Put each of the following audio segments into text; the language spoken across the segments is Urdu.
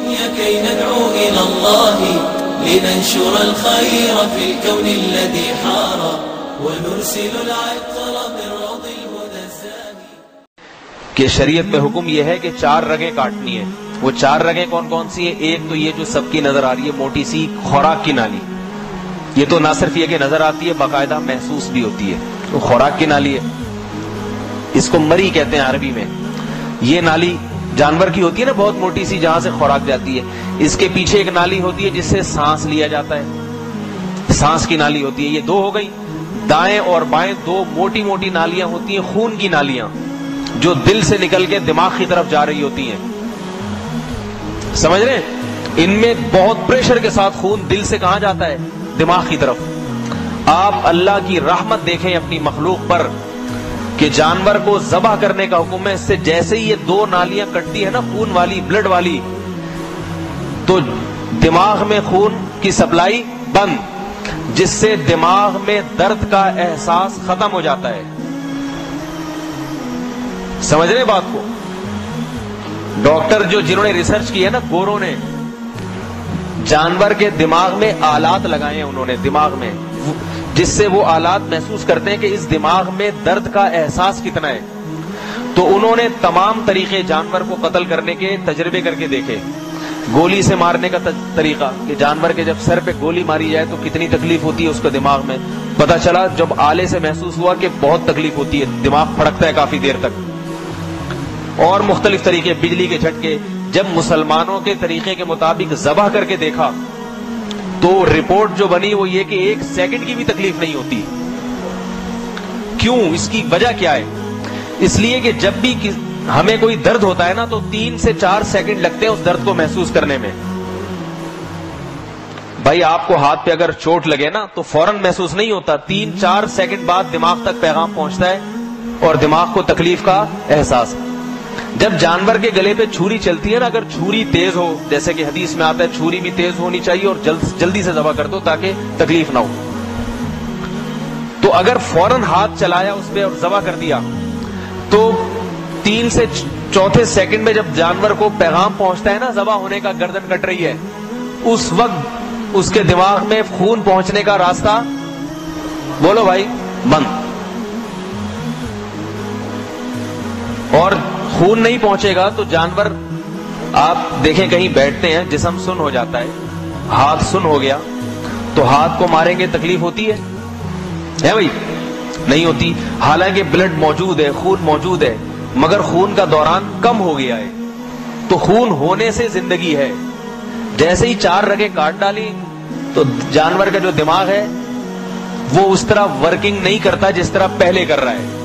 الدنيا كي ندعو إلى الله لننشر الخير في الكون الذي حار ونرسل العطر من روض الهدى الزاهي. کہ شریعت میں حکم یہ ہے کہ 4 رگیں کاٹنی ہیں. وہ 4 رگیں کون کون سی ہیں؟ ایک تو یہ جو سب کی نظر آ رہی ہے موٹی سی خوراک کی نالی. یہ تو نہ صرف یہ کہ نظر آتی ہے باقاعدہ محسوس بھی ہوتی ہے. وہ خوراک کی نالی ہے, اس کو مری کہتے ہیں عربی میں. یہ نالی جانور کی ہوتی ہے نا, بہت موٹی سی, جہاں سے خوراک جاتی ہے. اس کے پیچھے ایک نالی ہوتی ہے جس سے سانس لیا جاتا ہے, سانس کی نالی ہوتی ہے. یہ 2 ہو گئی. دائیں اور بائیں 2 موٹی موٹی نالیاں ہوتی ہیں, خون کی نالیاں, جو دل سے نکل کے دماغ کی طرف جا رہی ہوتی ہیں. سمجھ رہے ہیں؟ ان میں بہت پریشر کے ساتھ خون دل سے کہاں جاتا ہے؟ دماغ کی طرف. آپ اللہ کی رحمت دیکھیں اپنی مخلوق پر کہ جانور کو ذبح کرنے کا حکم ہے. اس سے جیسے ہی یہ 2 نالیاں کٹتی ہے نا, خون والی, بلڈ والی, تو دماغ میں خون کی سپلائی بند, جس سے دماغ میں درد کا احساس ختم ہو جاتا ہے. سمجھ رہے بات کو؟ ڈاکٹر جنہوں نے ریسرچ کی ہے نا, گوروں نے, جانور کے دماغ میں آلات لگائے ہیں انہوں نے دماغ میں, جس سے وہ آلات محسوس کرتے ہیں کہ اس دماغ میں درد کا احساس کتنا ہے. تو انہوں نے تمام طریقے جانور کو قتل کرنے کے تجربے کر کے دیکھے. گولی سے مارنے کا طریقہ, کہ جانور کے جب سر پہ گولی ماری جائے تو کتنی تکلیف ہوتی ہے اس کے دماغ میں. پتا چلا جب آلے سے محسوس ہوا کہ بہت تکلیف ہوتی ہے, دماغ پھڑکتا ہے کافی دیر تک. اور مختلف طریقے, بجلی کے جھٹکے. جب مسلمانوں کے طریقے کے مطابق ذبح کر کے دیکھا تو رپورٹ جو بنی وہ یہ کہ 1 سیکنڈ کی بھی تکلیف نہیں ہوتی. کیوں؟ اس کی وجہ کیا ہے؟ اس لیے کہ جب بھی ہمیں کوئی درد ہوتا ہے نا تو 3 سے 4 سیکنڈ لگتے ہیں اس درد کو محسوس کرنے میں. بھائی آپ کو ہاتھ پہ اگر چوٹ لگے نا تو فوراً محسوس نہیں ہوتا, 3-4 سیکنڈ بعد دماغ تک پیغام پہنچتا ہے اور دماغ کو تکلیف کا احساس. جب جانور کے گلے پہ چھری چلتی ہے نا, اگر چھری تیز ہو, جیسے کہ حدیث میں آتا ہے چھری بھی تیز ہونی چاہیے اور جلدی سے ذبح کر دو تاکہ تکلیف نہ ہو, تو اگر فوراً ہاتھ چلایا اس پہ اور ذبح کر دیا تو 3 سے 4 سیکنڈ میں جب جانور کو پیغام پہنچتا ہے نا ذبح ہونے کا, گردن کٹ رہی ہے, اس وقت اس کے دماغ میں خون پہنچنے کا راستہ, بولو بھائی, بند. اور خون نہیں پہنچے گا تو جانور, آپ دیکھیں کہیں بیٹھتے ہیں جسم سن ہو جاتا ہے, ہاتھ سن ہو گیا تو ہاتھ کو ماریں گے تکلیف ہوتی ہے بھائی؟ نہیں ہوتی. حالانکہ بلڈ موجود ہے, خون موجود ہے, مگر خون کا دوران کم ہو گیا ہے. تو خون ہونے سے زندگی ہے. جیسے ہی 4 رگیں کاٹ ڈالی تو جانور کا جو دماغ ہے وہ اس طرح ورکنگ نہیں کرتا جس طرح پہلے کر رہا ہے,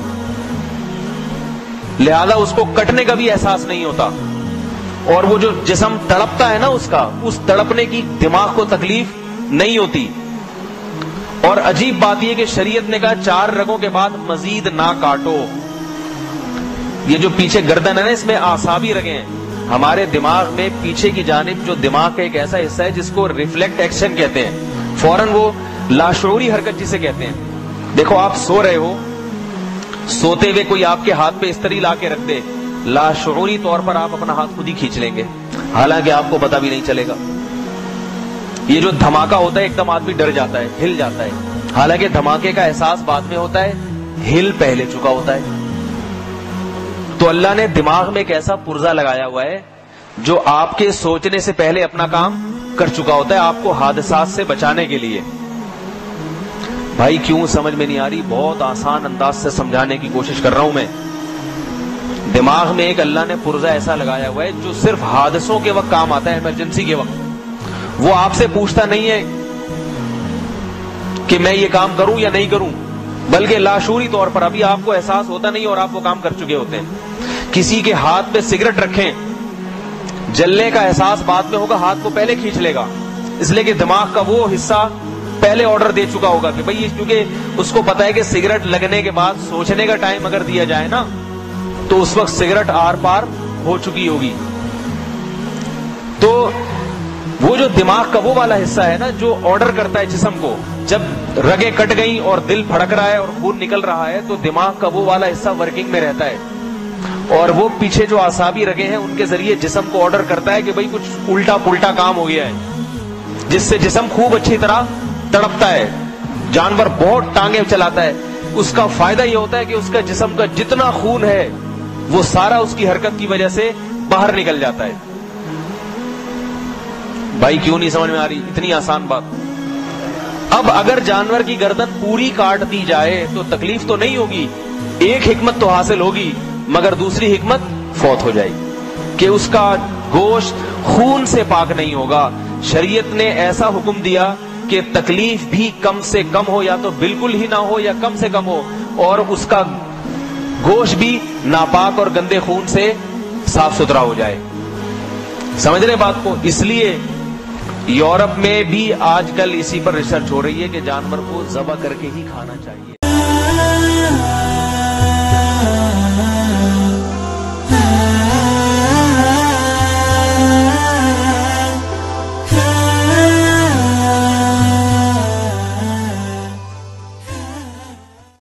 لہذا اس کو کٹنے کا بھی احساس نہیں ہوتا. اور وہ جو جسم تڑپتا ہے نا اس تڑپنے کی دماغ کو تکلیف نہیں ہوتی. اور عجیب بات یہ کہ شریعت نے کہا 4 رگوں کے بعد مزید نہ کاٹو. یہ جو پیچھے گردن ہے نا, اس میں اعصابی رگیں ہیں. ہمارے دماغ میں پیچھے کی جانب جو دماغ کا ایک ایسا حصہ ہے جس کو ریفلیکٹ ایکشن کہتے ہیں, فوراً وہ لاشعوری حرکت جسے کہتے ہیں. دیکھو آپ سو رہے ہو, سوتے ہوئے کوئی آپ کے ہاتھ پہ اس طرح لا کے رکھ دے, لاشعوری طور پر آپ اپنا ہاتھ خود ہی کھینچ لیں گے, حالانکہ آپ کو پتا بھی نہیں چلے گا. یہ جو دھماکہ ہوتا ہے ایک دم آدمی ڈر جاتا ہے, ہل جاتا ہے, حالانکہ دھماکے کا احساس بعد میں ہوتا ہے, ہل پہلے چکا ہوتا ہے. تو اللہ نے دماغ میں ایک ایسا پرزہ لگایا ہوا ہے جو آپ کے سوچنے سے پہلے اپنا کام کر چکا ہوتا ہے, آپ کو حادثات سے بچانے کے لیے. بھائی کیوں سمجھ میں نہیں آ رہی؟ بہت آسان انداز سے سمجھانے کی کوشش کر رہا ہوں میں. دماغ میں ایک اللہ نے پرزہ ایسا لگایا ہوا ہے جو صرف حادثوں کے وقت کام آتا ہے, ایمرجنسی کے وقت. وہ آپ سے پوچھتا نہیں ہے کہ میں یہ کام کروں یا نہیں کروں, بلکہ لاشعوری طور پر ابھی آپ کو احساس ہوتا نہیں اور آپ وہ کام کر چکے ہوتے ہیں. کسی کے ہاتھ پہ سگریٹ رکھیں, جلنے کا احساس بعد میں ہوگا, ہاتھ کو پہلے کھینچ لے گا, اس لیے کہ دماغ کا وہ حصہ پہلے آرڈر دے چکا ہوگا کہ بھئی, کیونکہ اس کو پتا ہے کہ سگریٹ لگنے کے بعد سوچنے کا ٹائم اگر دیا جائے نا تو اس وقت سگریٹ آر پار ہو چکی ہوگی. تو وہ جو دماغ کا وہ والا حصہ ہے نا جو آرڈر کرتا ہے جسم کو, جب رگیں کٹ گئیں اور دل پھڑک رہا ہے اور خون نکل رہا ہے تو دماغ کا وہ والا حصہ ورکنگ میں رہتا ہے. اور وہ پیچھے جو اعصابی رگیں ہیں ان کے ذریعے جسم کو آرڈر کرتا ہے کہ بھائی کچھ الٹا پلٹا کام ہو گیا ہے، جس سے جسم خوب اچھی طرح تڑپتا ہے. جانور بہت ٹانگیں چلاتا ہے، اس کا فائدہ یہ ہوتا ہے کہ اس کا جسم کا جتنا خون ہے وہ سارا اس کی حرکت کی وجہ سے باہر نکل جاتا ہے. بھائی کیوں نہیں سمجھ میں آ رہی؟ اتنی آسان بات. اب اگر جانور کی گردن پوری کاٹ دی جائے تو تکلیف تو نہیں ہوگی، ایک حکمت تو حاصل ہوگی، مگر دوسری حکمت فوت ہو جائے گی کہ اس کا گوشت خون سے پاک نہیں ہوگا. شریعت نے ایسا حکم دیا کہ تکلیف بھی کم سے کم ہو، یا تو بالکل ہی نہ ہو یا کم سے کم ہو، اور اس کا گوشت بھی ناپاک اور گندے خون سے صاف ستھرا ہو جائے. سمجھ رہے بات کو؟ اس لیے یورپ میں بھی آج کل اسی پر ریسرچ ہو رہی ہے کہ جانور کو ذبح کر کے ہی کھانا چاہیے.